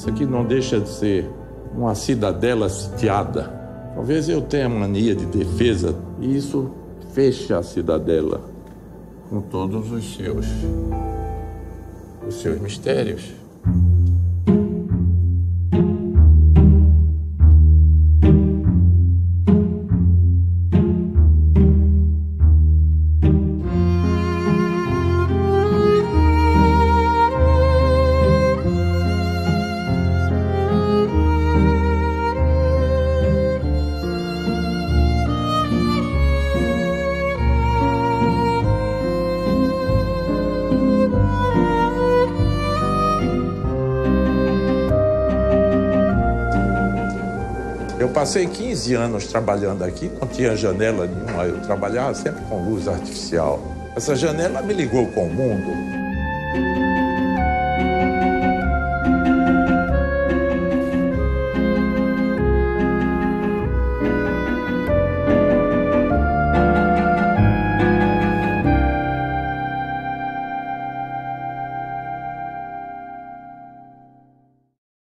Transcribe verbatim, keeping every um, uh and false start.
Isso aqui não deixa de ser uma cidadela sitiada. Talvez eu tenha mania de defesa e isso fecha a cidadela com todos os seus, os seus mistérios. Eu passei quinze anos trabalhando aqui, não tinha janela nenhuma, eu trabalhava sempre com luz artificial. Essa janela me ligou com o mundo.